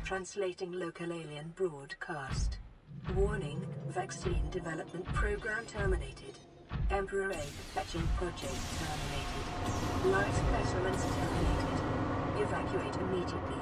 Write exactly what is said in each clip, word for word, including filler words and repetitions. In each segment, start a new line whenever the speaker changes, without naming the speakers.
Translating local alien broadcast. Warning, vaccine development program terminated. Emperor egg fetching project terminated. Life specimens terminated. Evacuate immediately.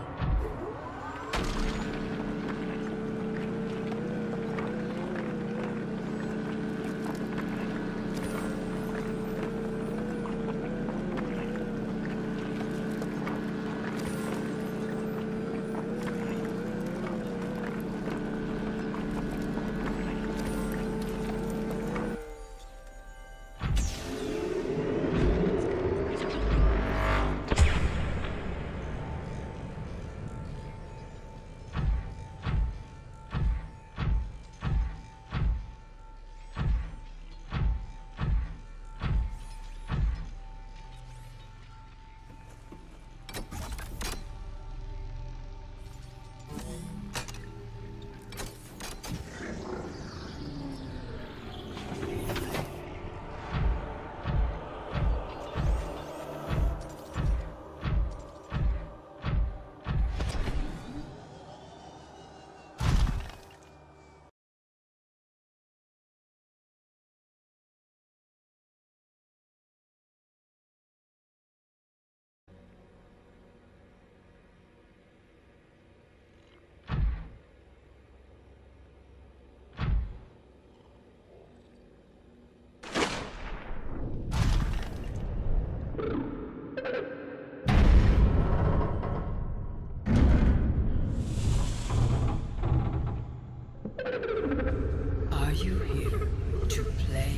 Are you here to play?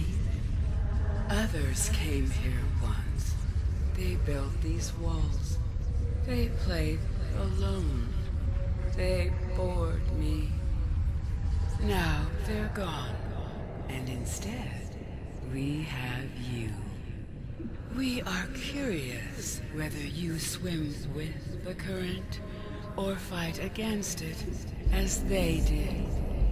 Others came here once. They built these walls. They played alone. They bored me. Now they're gone. And instead, we have you. We are curious whether you swim with the current or fight against it as they did.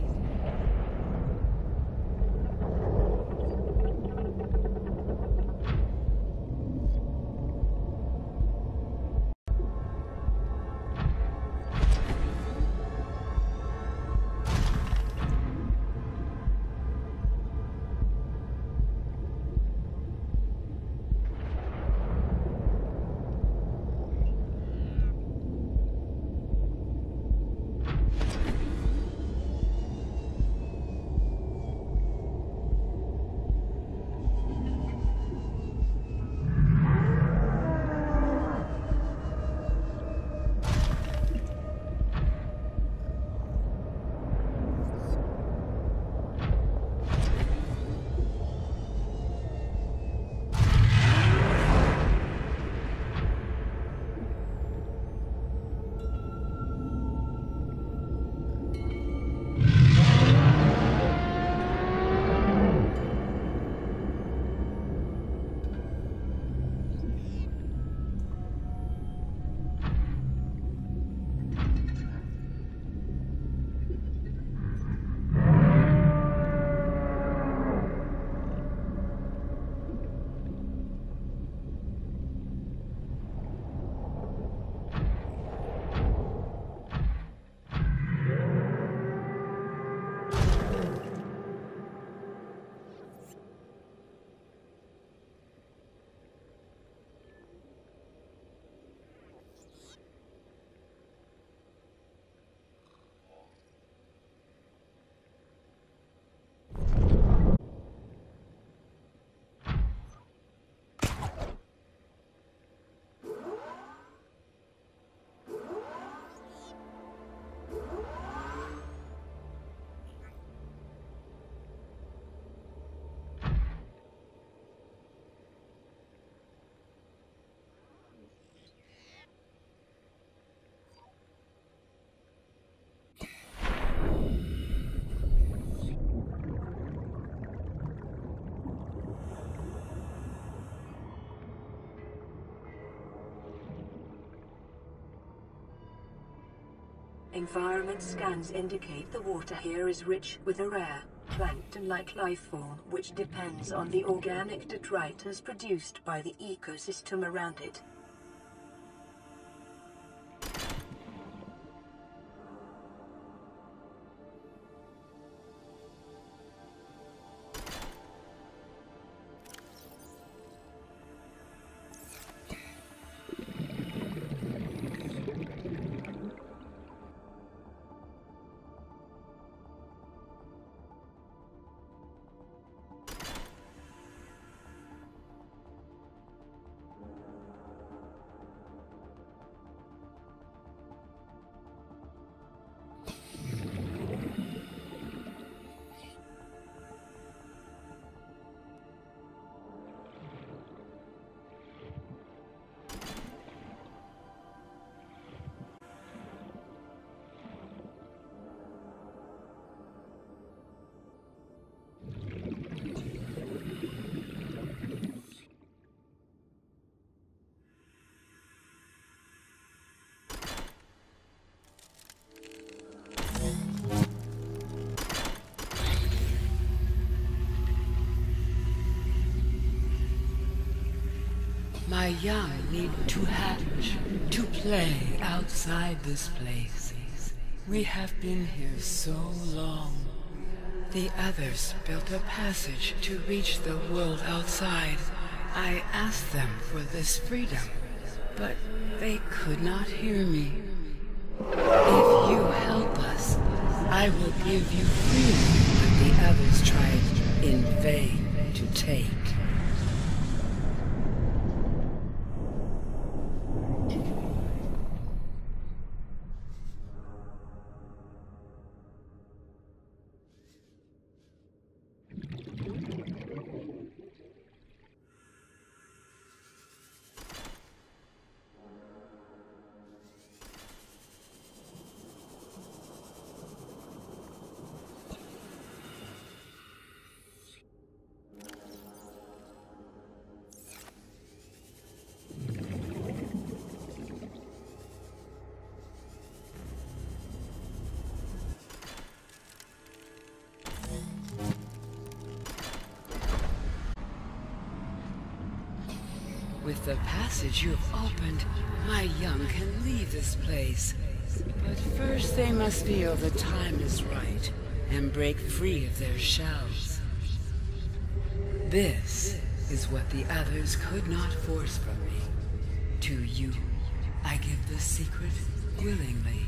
Environment scans indicate the water here is rich with a rare, plankton-like life form which depends on the organic detritus produced by the ecosystem around it.
My young need to hatch, to play outside this place. We have been here so long. The others built a passage to reach the world outside. I asked them for this freedom, but they could not hear me. If you help us, I will give you freedom that the others tried in vain to take. With the passage you have opened, my young can leave this place. But first they must feel the time is right and break free of their shells. This is what the others could not force from me. To you, I give the secret willingly.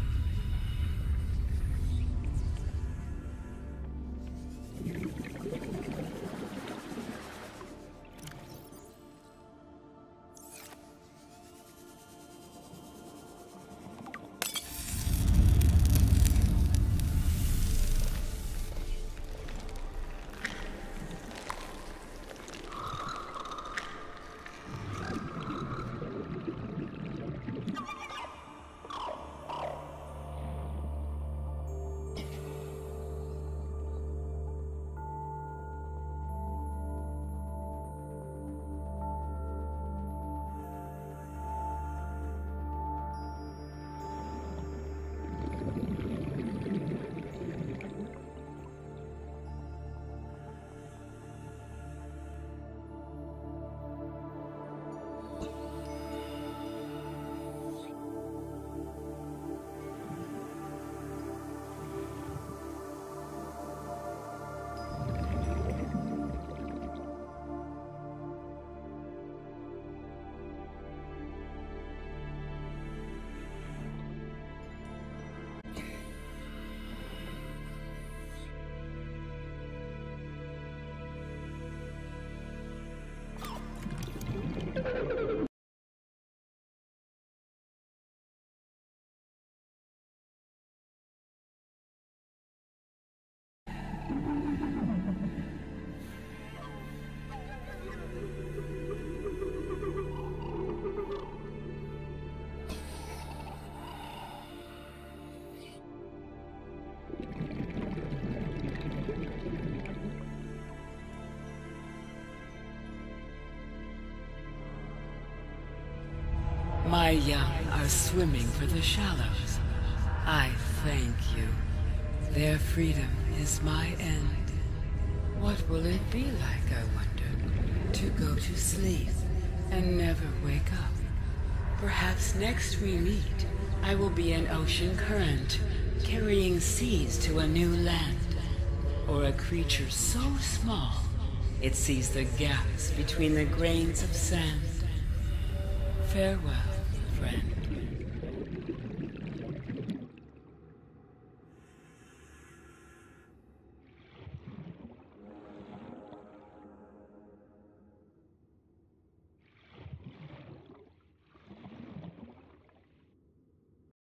My young are swimming for the shallows. I thank you. Their freedom is my end. What will it be like, I wonder, to go to sleep and never wake up? Perhaps next we meet, I will be an ocean current, carrying seas to a new land. Or a creature so small, it sees the gaps between the grains of sand. Farewell, friend.